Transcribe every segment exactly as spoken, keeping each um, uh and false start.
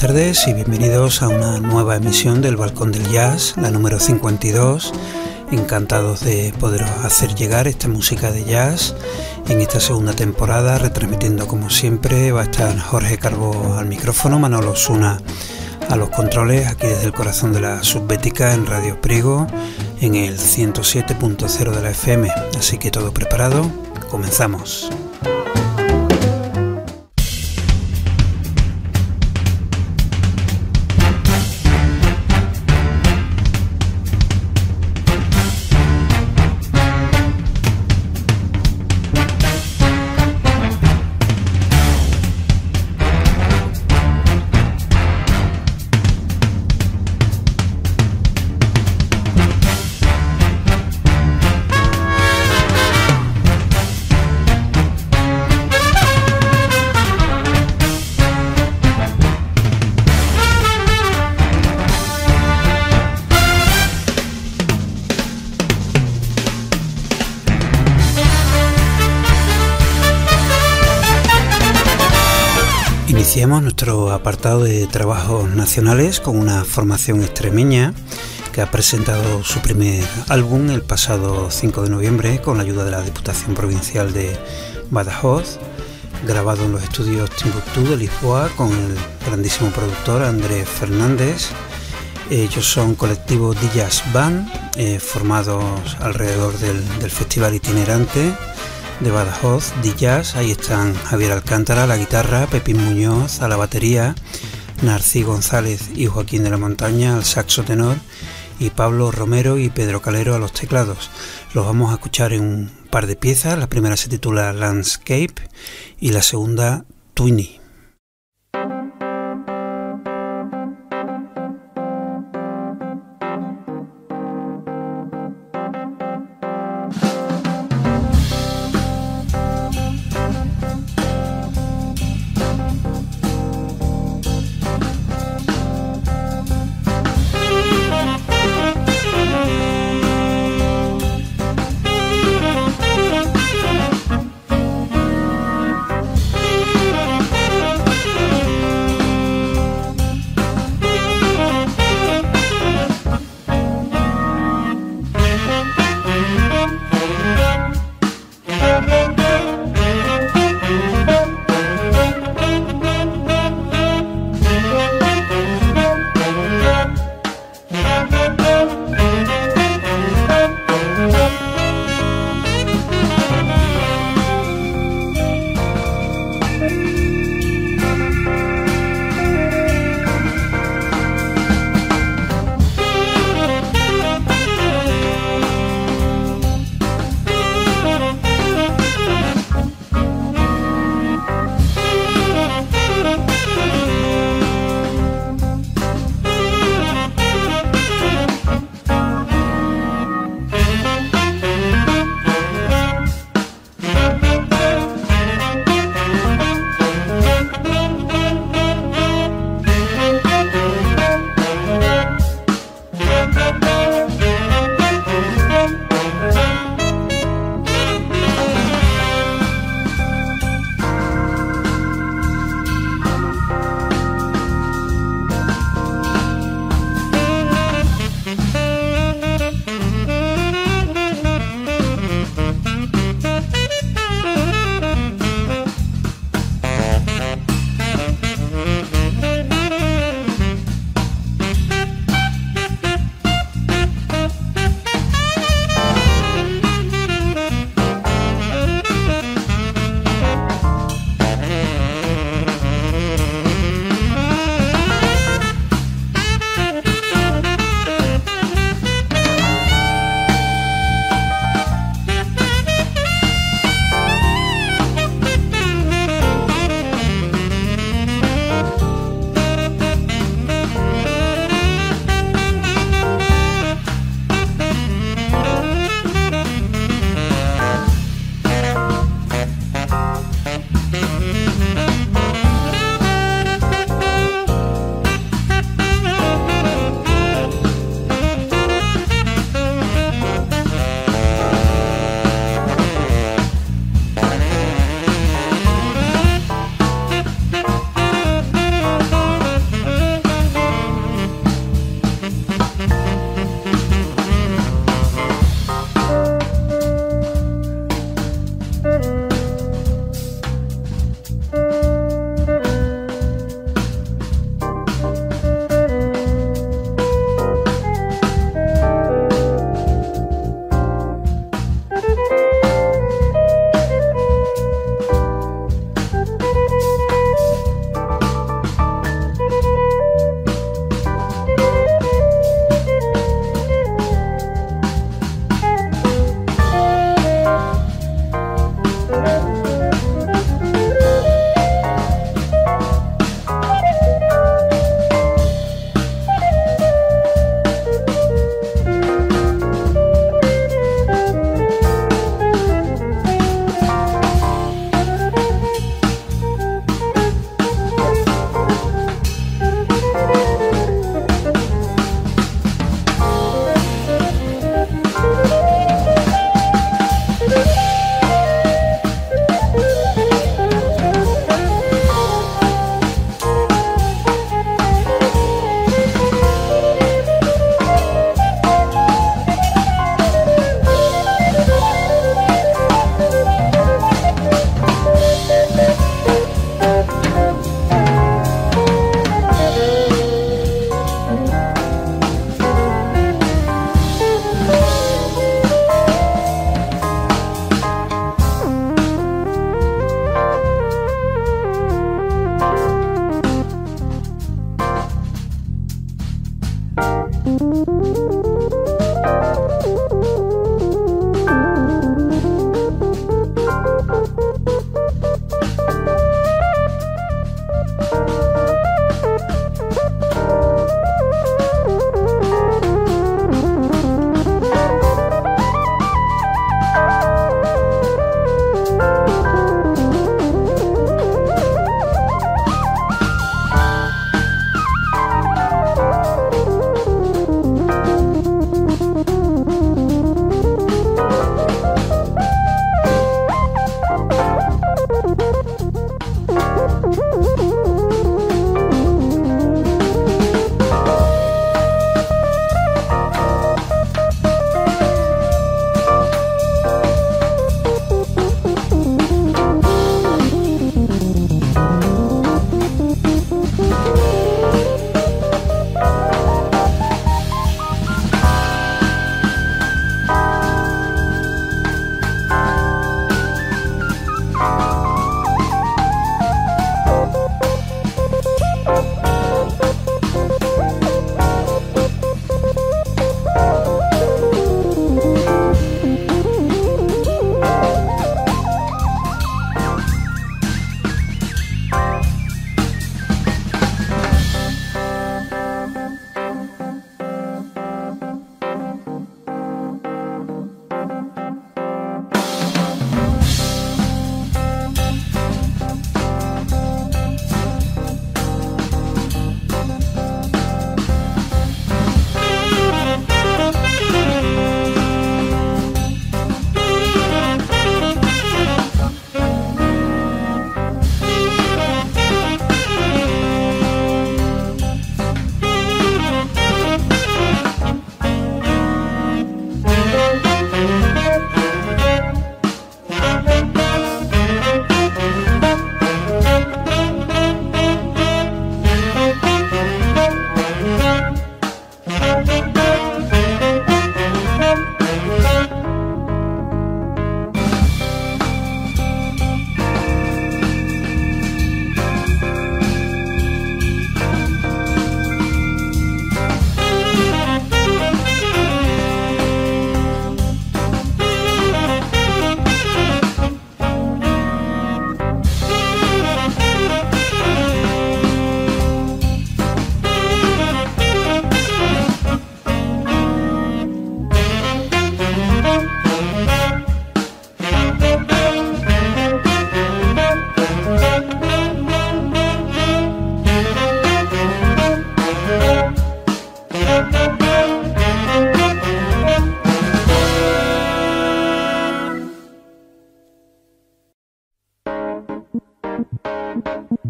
tardes y bienvenidos a una nueva emisión del Balcón del Jazz, la número cincuenta y dos. Encantados de poderos hacer llegar esta música de jazz en esta segunda temporada, retransmitiendo como siempre. Va a estar Jorge Carbó al micrófono, Manolo Osuna a los controles, aquí desde el corazón de la Subbética en Radio Priego, en el ciento siete punto cero de la F M. Así que todo preparado, comenzamos. Iniciamos nuestro apartado de trabajos nacionales con una formación extremeña que ha presentado su primer álbum el pasado cinco de noviembre con la ayuda de la Diputación Provincial de Badajoz, grabado en los estudios Timbuktu de Lisboa con el grandísimo productor Andrés Fernández. Ellos son colectivo D-Jazz Band, eh, formados alrededor del, del festival itinerante de Badajoz, D-Jazz. Ahí están Javier Alcántara a la guitarra, Pepín Muñoz a la batería, Narcí González y Joaquín de la Montaña al saxo tenor y Pablo Romero y Pedro Calero a los teclados. Los vamos a escuchar en un par de piezas. La primera se titula Landscape y la segunda Twinny. Thank you.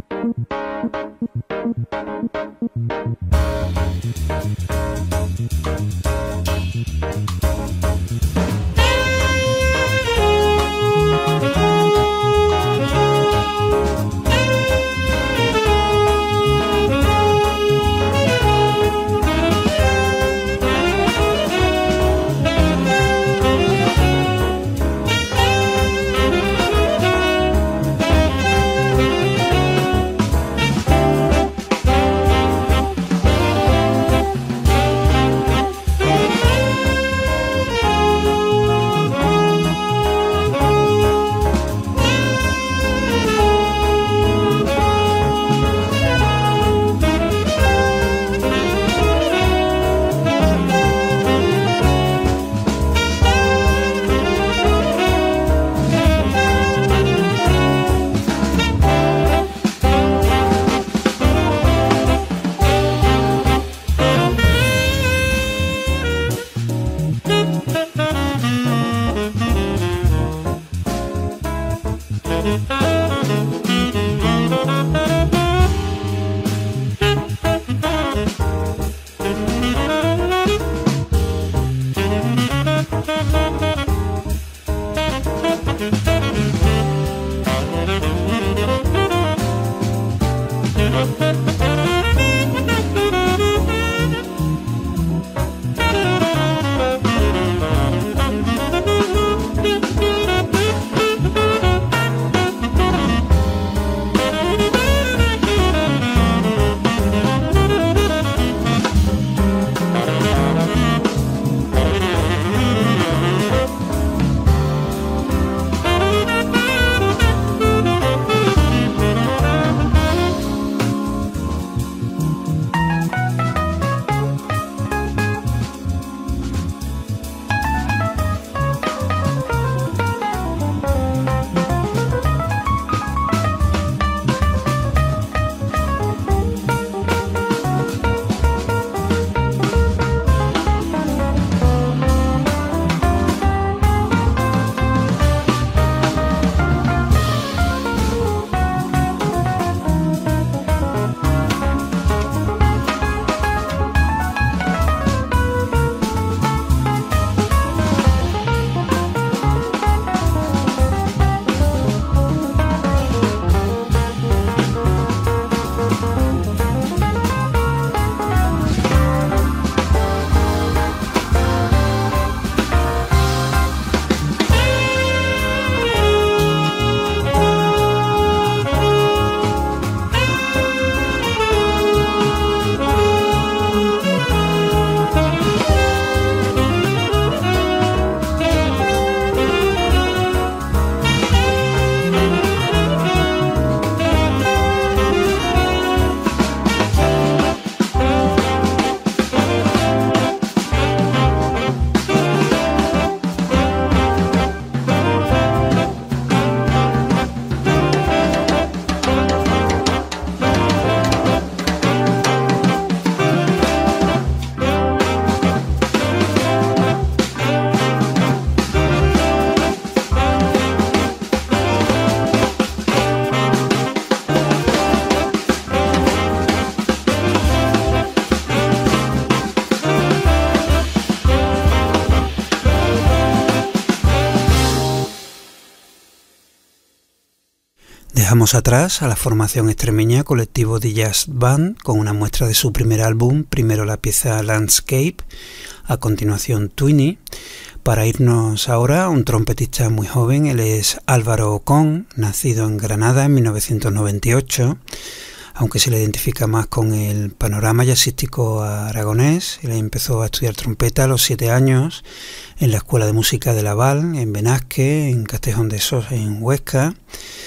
Dejamos atrás a la formación extremeña Colectivo de Jazz Band con una muestra de su primer álbum, primero la pieza Landscape, a continuación Twinny, para irnos ahora a un trompetista muy joven. Él es Álvaro Ocón, nacido en Granada en mil novecientos noventa y ocho, aunque se le identifica más con el panorama jazzístico aragonés. Él empezó a estudiar trompeta a los siete años en la Escuela de Música de Laval, en Benasque, en Castejón de Sos, en Huesca.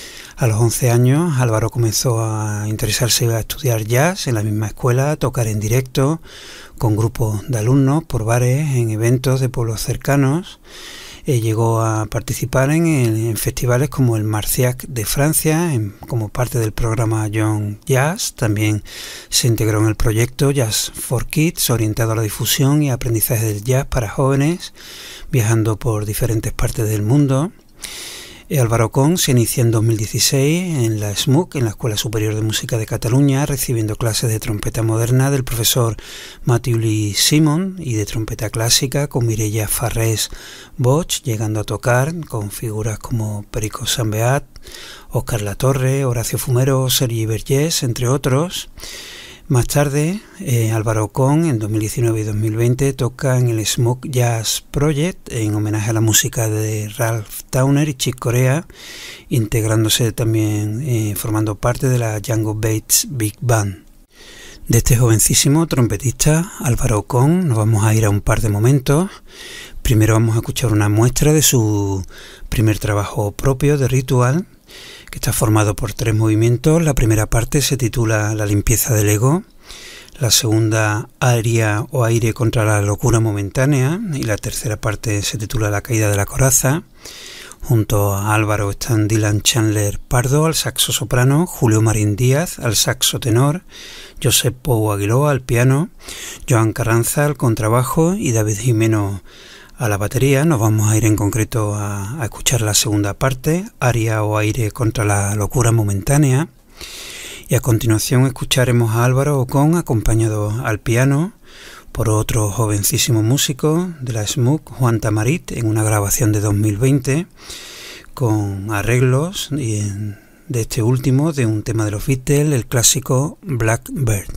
A los once años Álvaro comenzó a interesarse a estudiar jazz en la misma escuela, a tocar en directo con grupos de alumnos por bares, en eventos de pueblos cercanos. Eh, llegó a participar en, en festivales como el Marciac de Francia, en, como parte del programa Young Jazz. También se integró en el proyecto Jazz for Kids, orientado a la difusión y aprendizaje del jazz para jóvenes, viajando por diferentes partes del mundo. Álvaro Con se inicia en dos mil dieciséis en la S M U C, en la Escuela Superior de Música de Cataluña, recibiendo clases de trompeta moderna del profesor Mathieu Lee Simon y de trompeta clásica con Mireia Farrés Bosch, llegando a tocar con figuras como Perico Sambeat, Óscar Latorre, Horacio Fumero, Sergi Vergés, entre otros. Más tarde, eh, Álvaro Con, en dos mil diecinueve y dos mil veinte, toca en el Smoke Jazz Project en homenaje a la música de Ralph Towner y Chick Corea, integrándose también, eh, formando parte de la Django Bates Big Band. De este jovencísimo trompetista, Álvaro Con, nos vamos a ir a un par de momentos. Primero vamos a escuchar una muestra de su primer trabajo propio de Ritual, que está formado por tres movimientos. La primera parte se titula La limpieza del ego, la segunda Aria o aire contra la locura momentánea y la tercera parte se titula La caída de la coraza. Junto a Álvaro están Dylan Chandler Pardo al saxo soprano, Julio Marín Díaz al saxo tenor, Josep Pou Aguiló al piano, Joan Carranza al contrabajo y David Jimeno a la batería. Nos vamos a ir en concreto a, a escuchar la segunda parte, Aria o aire contra la locura momentánea, y a continuación escucharemos a Álvaro Con acompañado al piano por otro jovencísimo músico de la S M U C, Juan Tamarit, en una grabación de dos mil veinte con arreglos y en, de este último de un tema de los Beatles, el clásico Blackbird.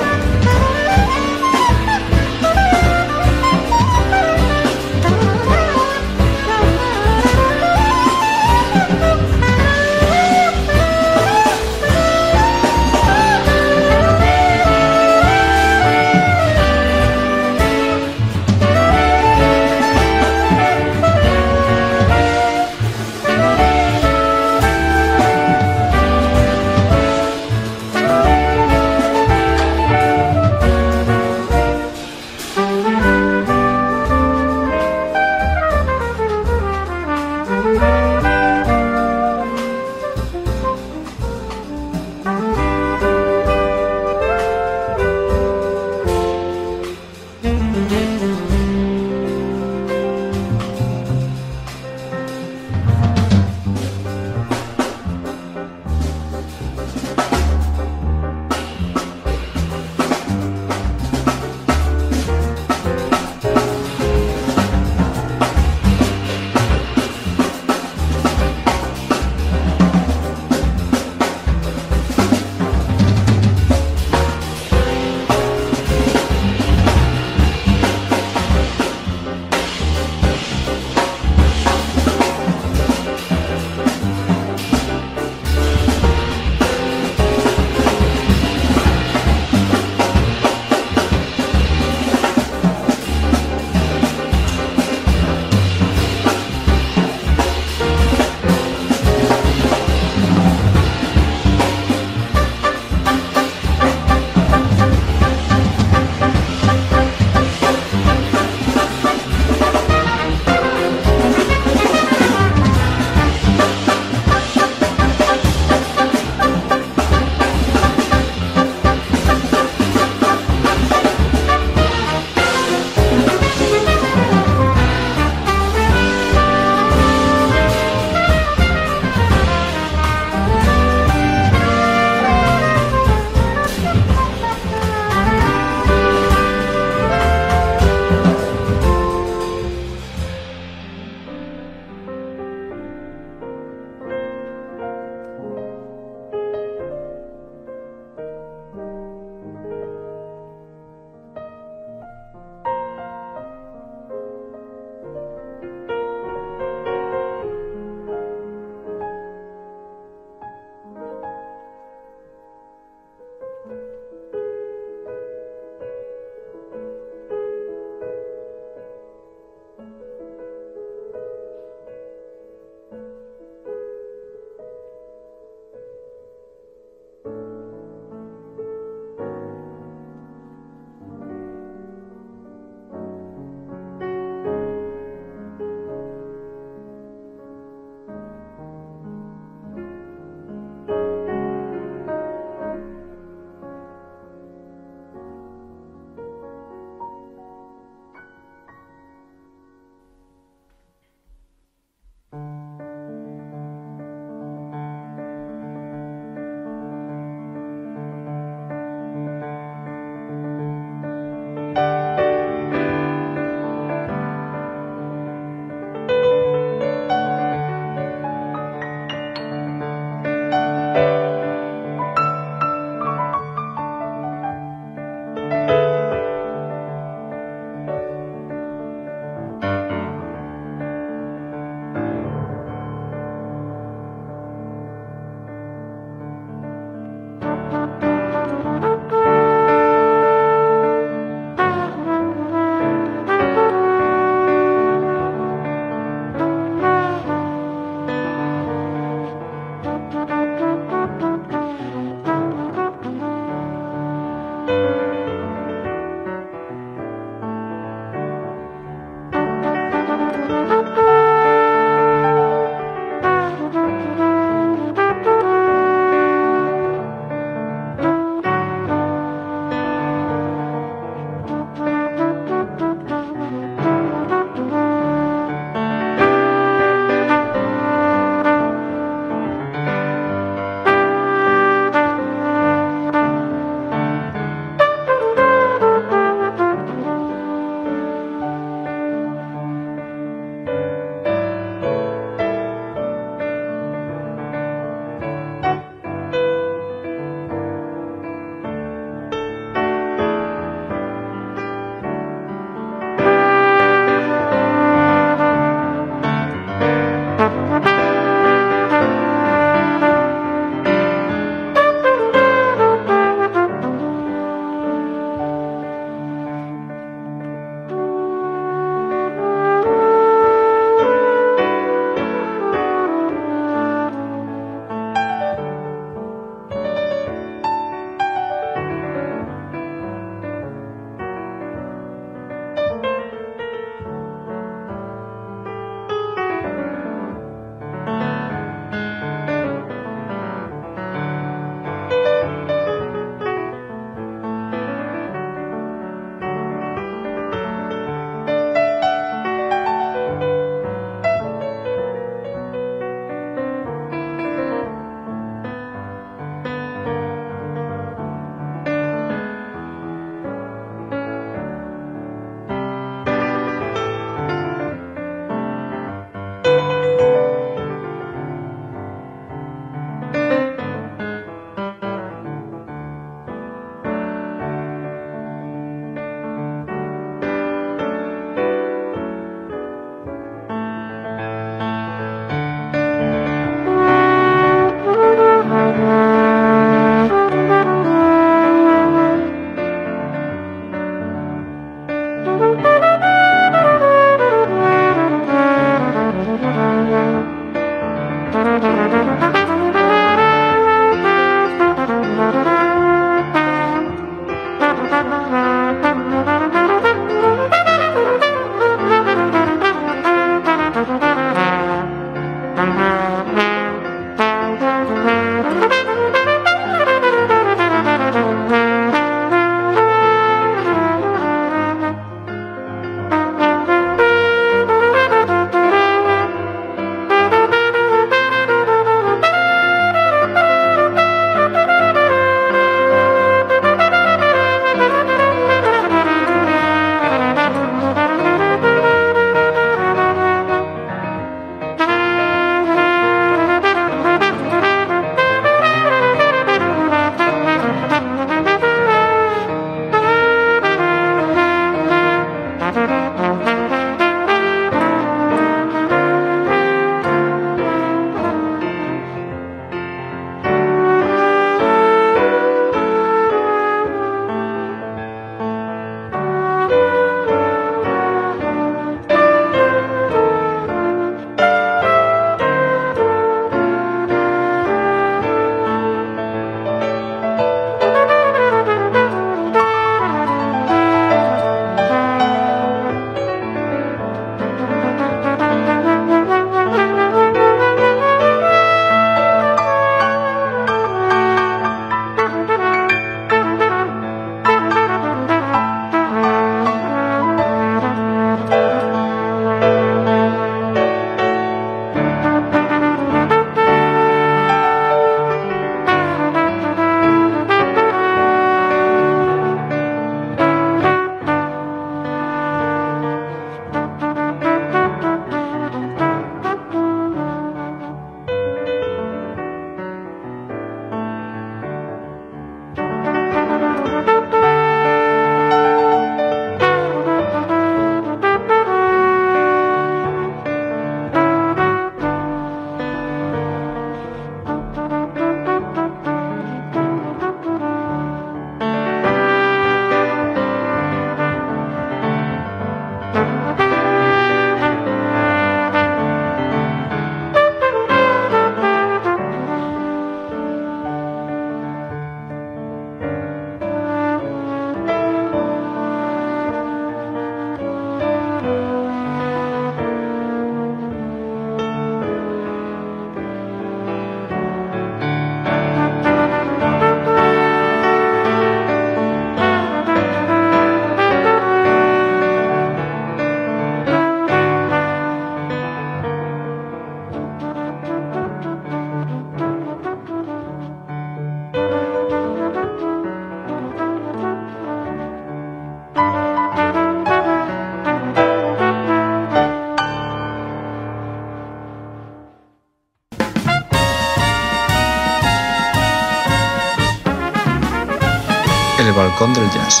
El balcón del jazz.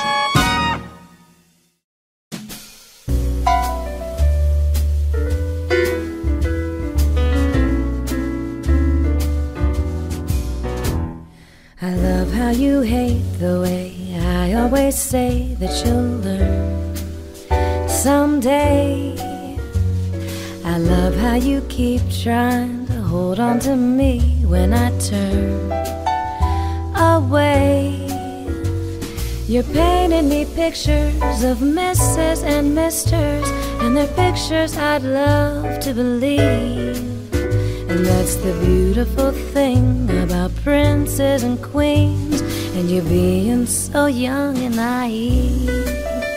I love how you hate the way I always say that you'll learn someday. I love how you keep trying to hold on to me when I turn away. You're painting me pictures of misses and misters, and they're pictures I'd love to believe. And that's the beautiful thing about princes and queens, and you being so young and naive.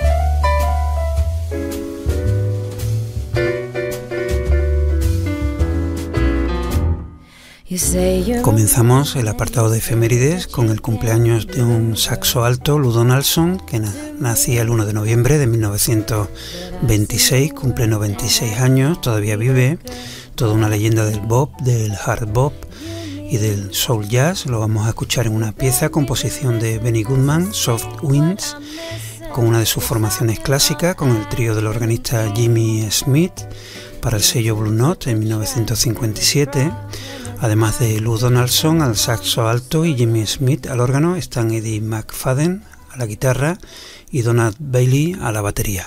Comenzamos el apartado de efemérides con el cumpleaños de un saxo alto, Lou Donaldson, que na nacía el uno de noviembre de mil novecientos veintiséis, cumple noventa y seis años, todavía vive, toda una leyenda del bop, del hard bop y del soul jazz. Lo vamos a escuchar en una pieza, composición de Benny Goodman, Soft Winds, con una de sus formaciones clásicas, con el trío del organista Jimmy Smith, para el sello Blue Note en mil novecientos cincuenta y siete. Además de Lou Donaldson al saxo alto y Jimmy Smith al órgano, están Eddie McFadden a la guitarra y Donald Bailey a la batería.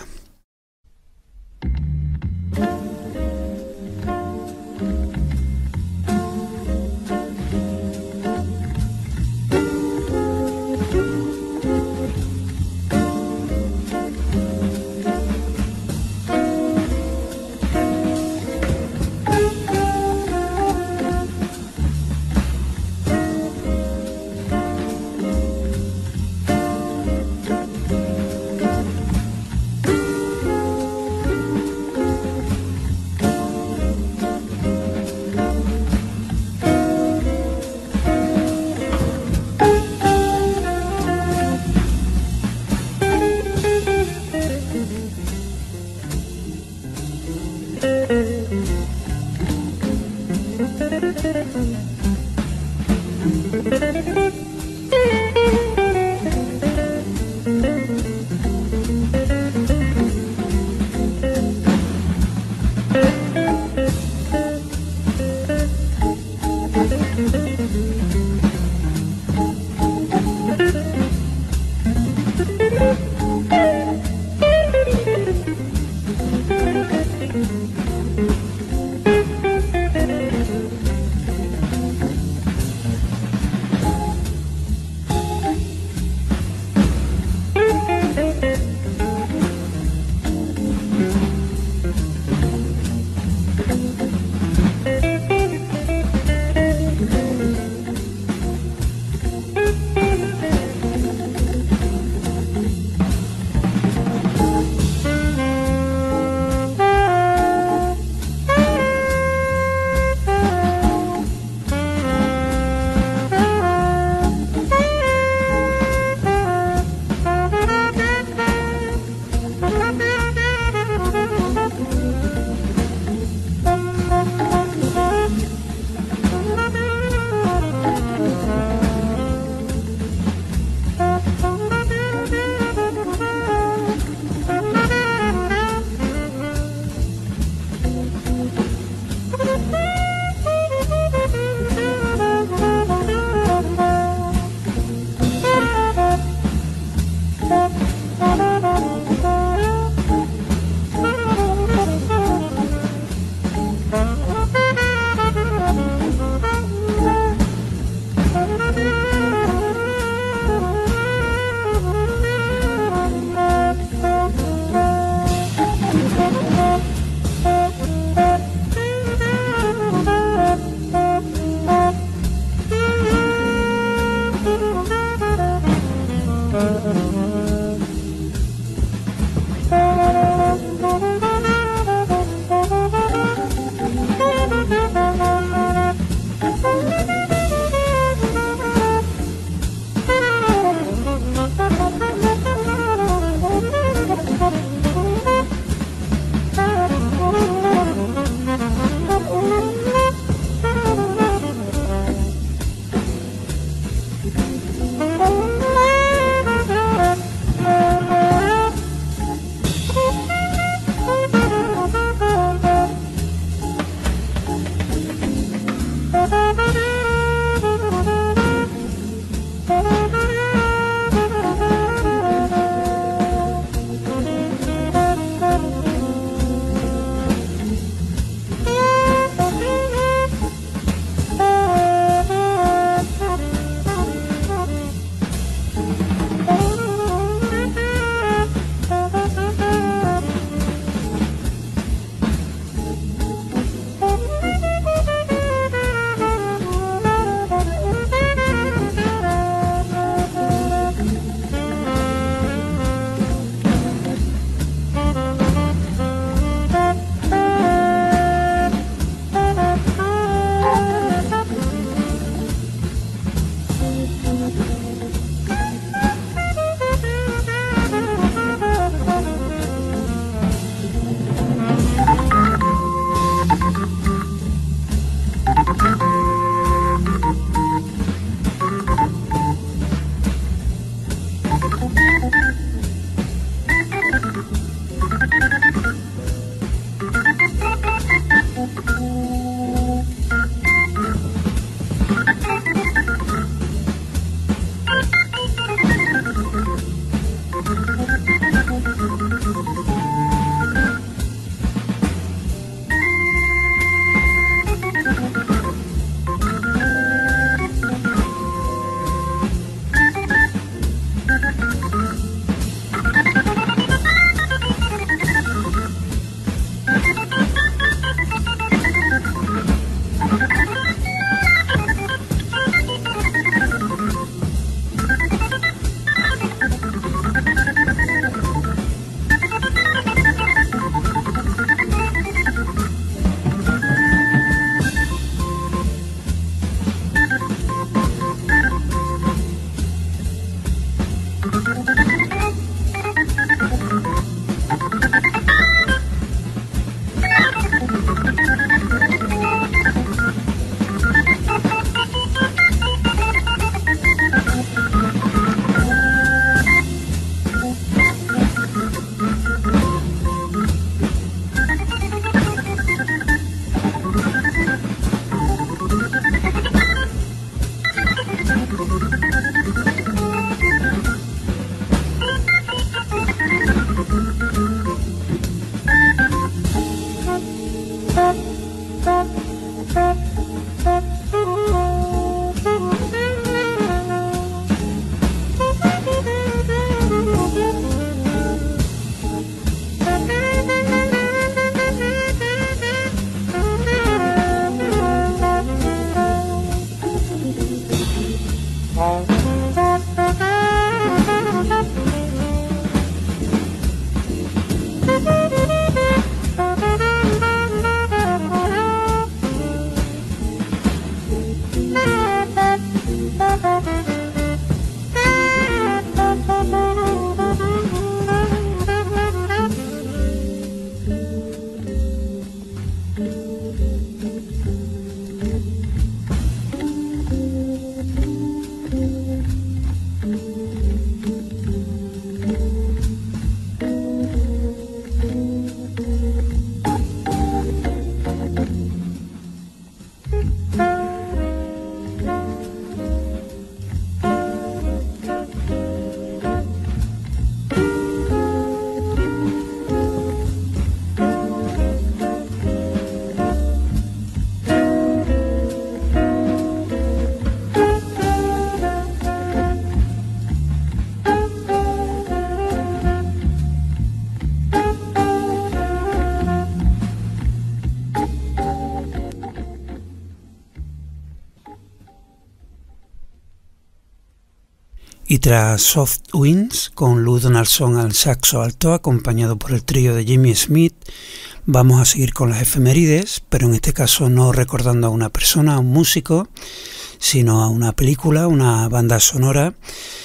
Y tras Soft Winds, con Lou Donaldson al saxo alto, acompañado por el trío de Jimmy Smith, vamos a seguir con las efemérides, pero en este caso no recordando a una persona, a un músico, sino a una película, una banda sonora.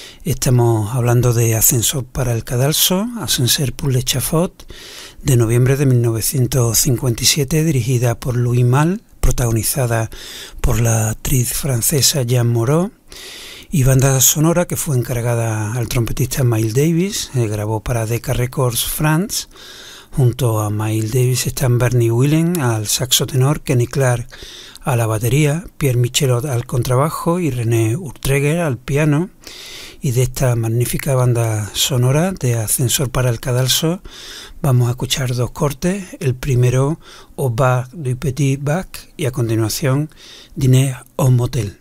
Estamos hablando de Ascensor para el Cadalso, Ascenseur pour l'Échafaud, de noviembre de mil novecientos cincuenta y siete, dirigida por Louis Malle, protagonizada por la actriz francesa Jeanne Moreau, y banda sonora que fue encargada al trompetista Miles Davis. Eh, grabó para Decca Records France. Junto a Miles Davis están Bernie Whelan al saxo tenor, Kenny Clark a la batería, Pierre Michelot al contrabajo y René Urtreger al piano. Y de esta magnífica banda sonora de Ascensor para el Cadalso vamos a escuchar dos cortes. El primero, Au bar du Petit Bac, y a continuación Dîner au motel.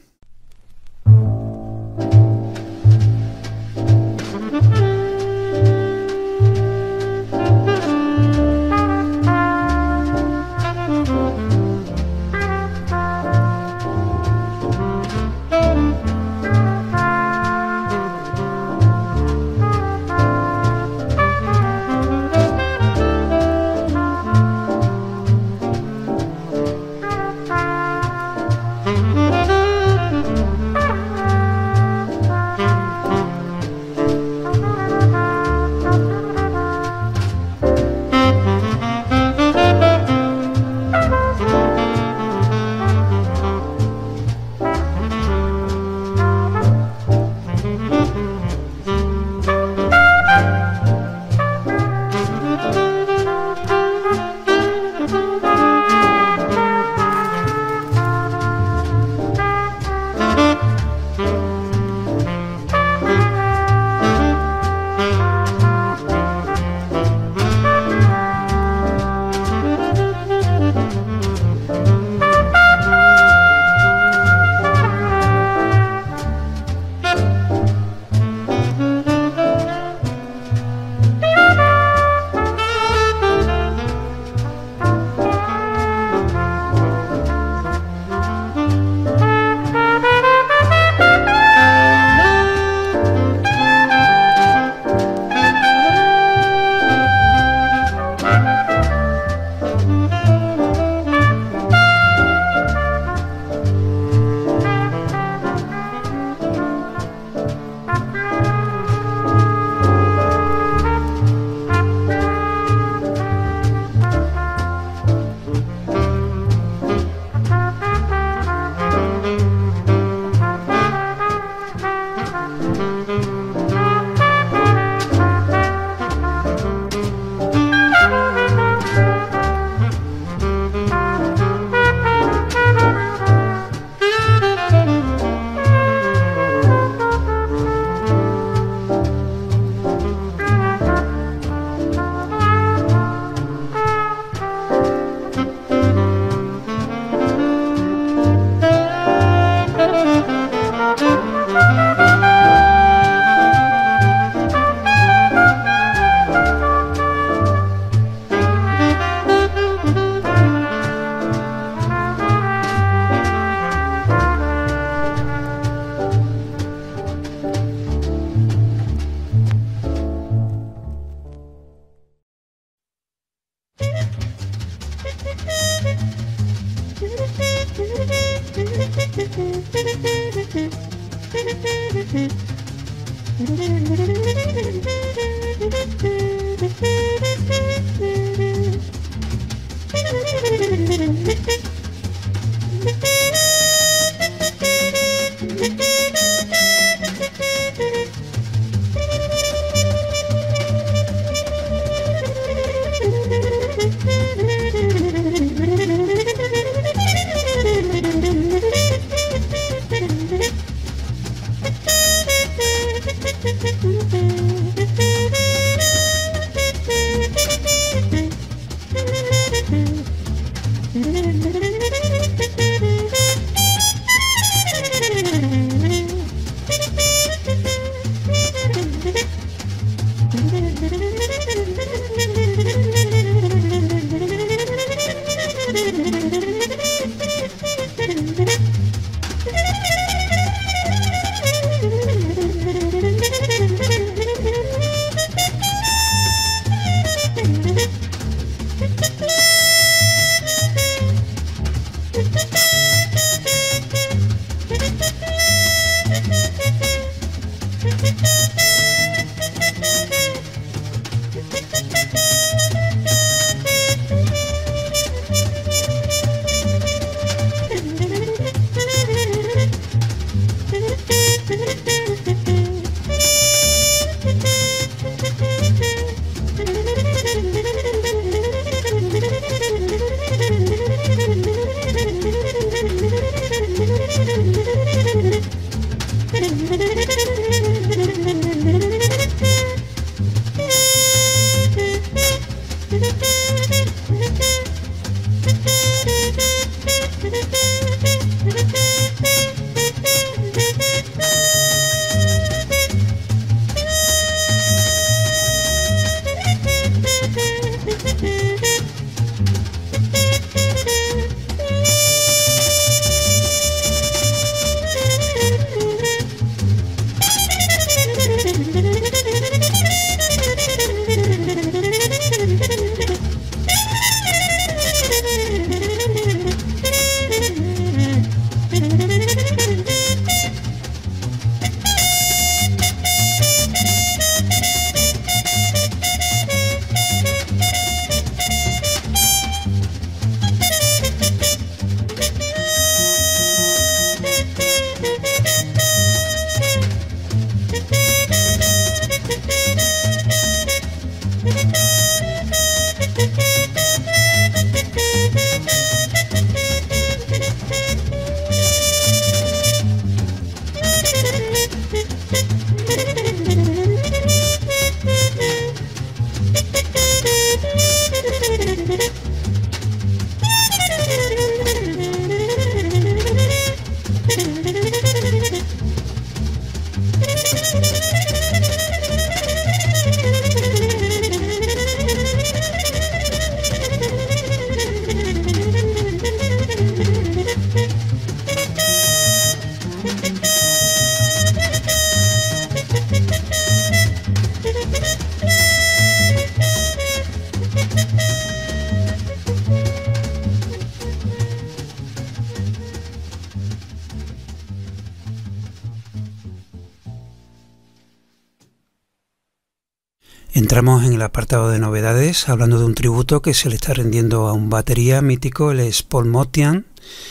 Entramos en el apartado de novedades hablando de un tributo que se le está rendiendo a un batería mítico, él es Paul Motian,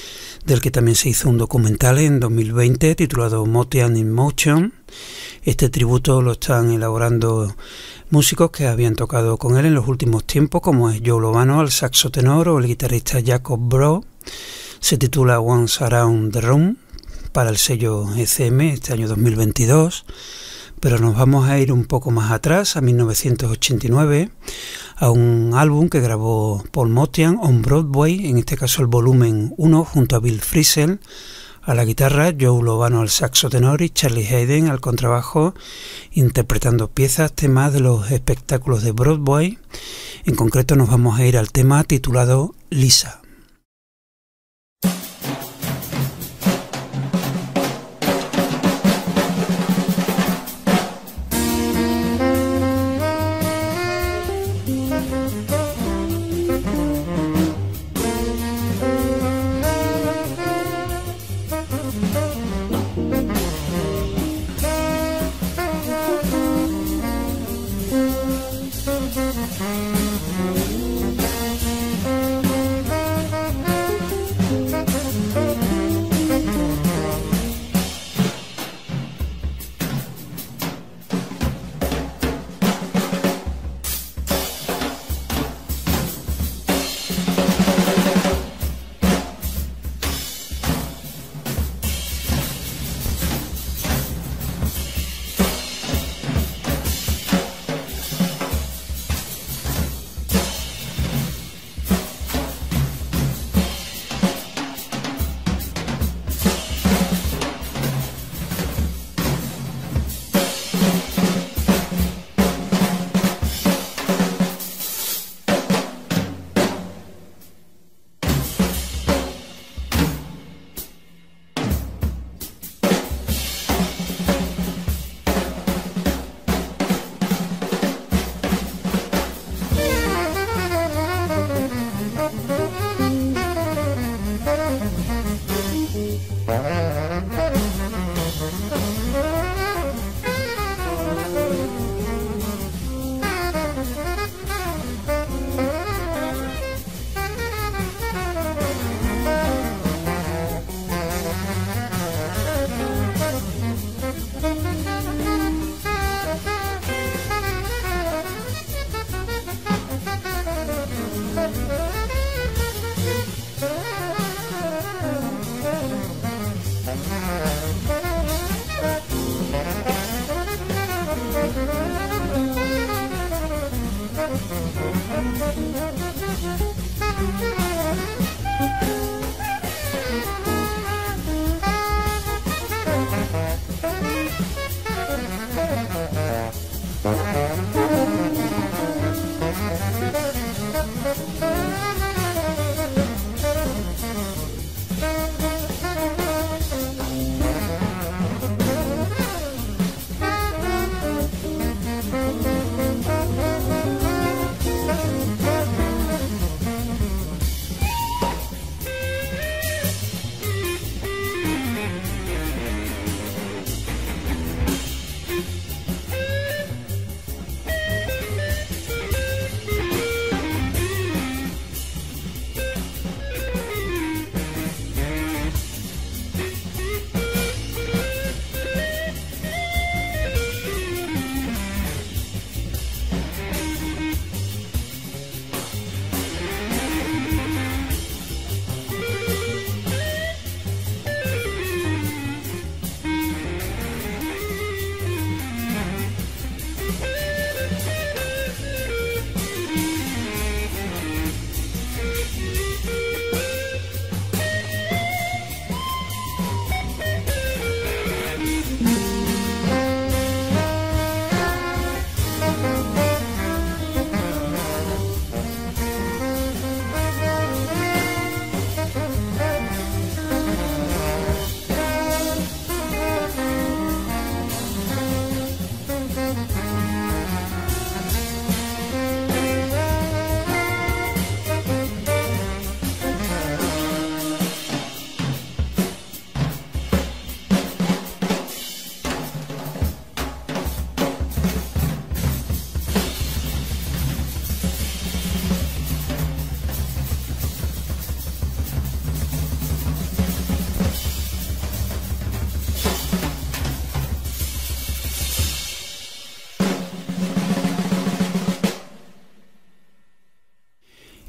del que también se hizo un documental en dos mil veinte titulado Motian in Motion. Este tributo lo están elaborando músicos que habían tocado con él en los últimos tiempos, como es Joe Lovano al saxo tenor o el guitarrista Jacob Bro. Se titula Once Around the Room para el sello E C M este año dos mil veintidós. Pero nos vamos a ir un poco más atrás, a mil novecientos ochenta y nueve, a un álbum que grabó Paul Motian on Broadway, en este caso el volumen uno, junto a Bill Frisell a la guitarra, Joe Lovano al saxo tenor y Charlie Haden al contrabajo, interpretando piezas, temas de los espectáculos de Broadway. En concreto nos vamos a ir al tema titulado Lisa.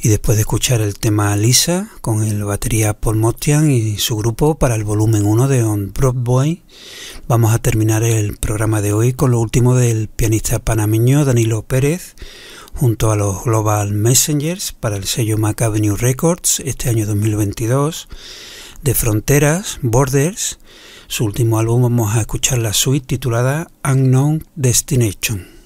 después de escuchar el tema Lisa con el batería Paul Motian y su grupo para el volumen uno de On Broadway, vamos a terminar el programa de hoy con lo último del pianista panameño Danilo Pérez junto a los Global Messengers para el sello Mac Avenue Records este año dos mil veintidós. De Fronteras, Borders, su último álbum, vamos a escuchar la suite titulada Unknown Destination.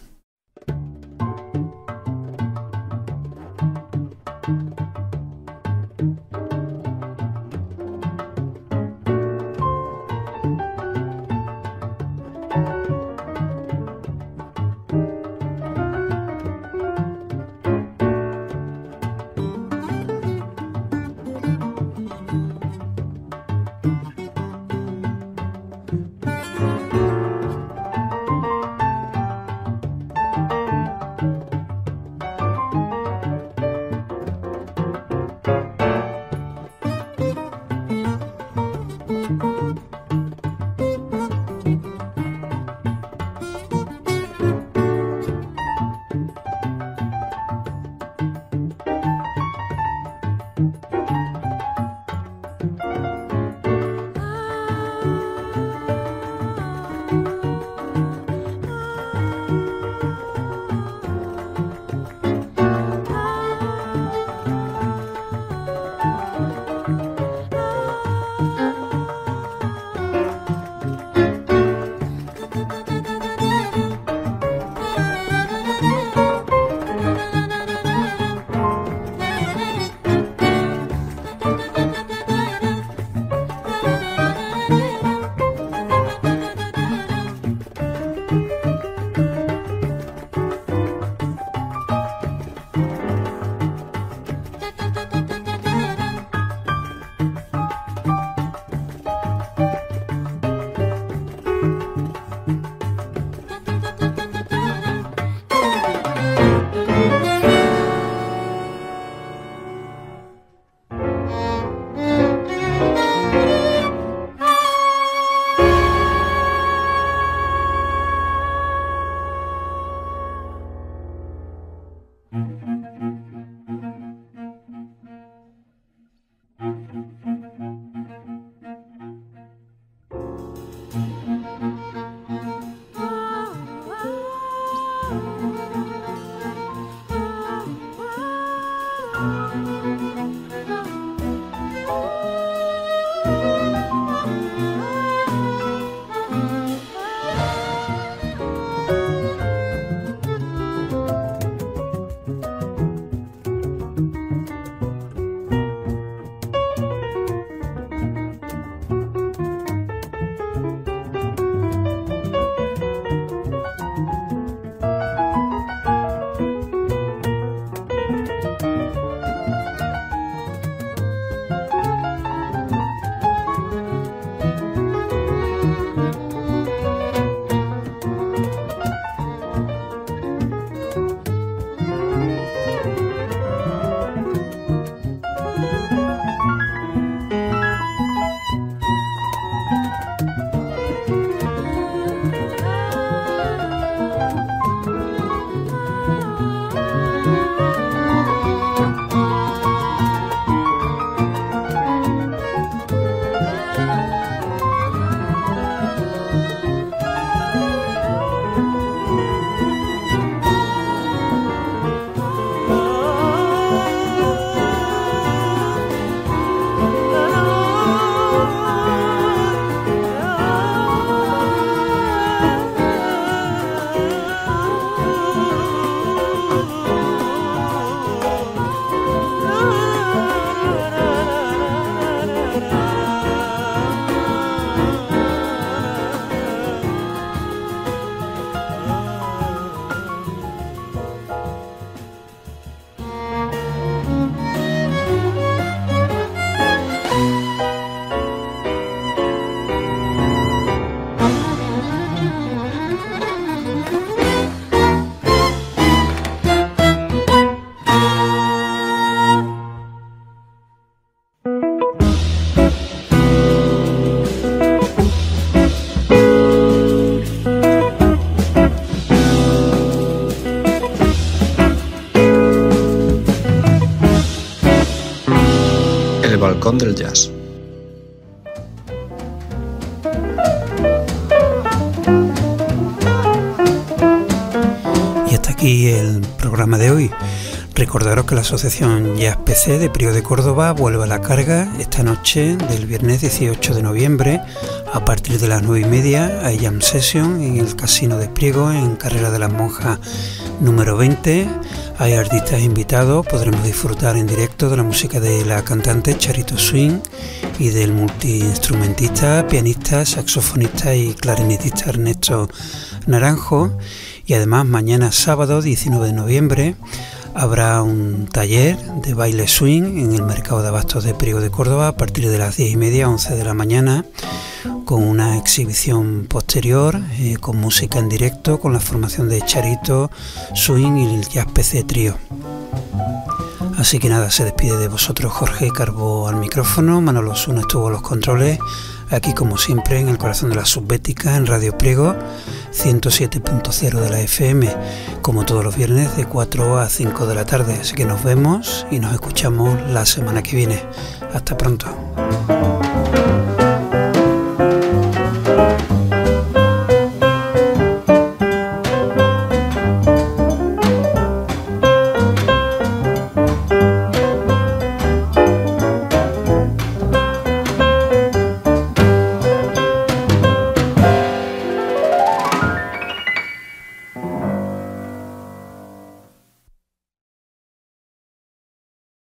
rincón del jazz. Y hasta aquí el programa de hoy. Recordaros que la Asociación Jazz P C de Priego de Córdoba vuelve a la carga esta noche del viernes dieciocho de noviembre a partir de las nueve y media a Jam Session en el Casino de Priego en Carrera de las Monjas número veinte. Hay artistas invitados, podremos disfrutar en directo de la música de la cantante Charito Swing y del multiinstrumentista, pianista, saxofonista y clarinetista Ernesto Naranjo. Y además mañana sábado diecinueve de noviembre habrá un taller de baile swing en el Mercado de Abastos de Priego de Córdoba a partir de las diez y media a once de la mañana, con una exhibición posterior eh, con música en directo con la formación de Charito Swing y el Jazz P C Trío. Así que nada, se despide de vosotros Jorge Carbó al micrófono, Manolo Osuna estuvo a los controles, aquí como siempre en el corazón de la subbética en Radio Priego ciento siete punto cero de la F M, como todos los viernes de cuatro a cinco de la tarde. Así que nos vemos y nos escuchamos la semana que viene. Hasta pronto.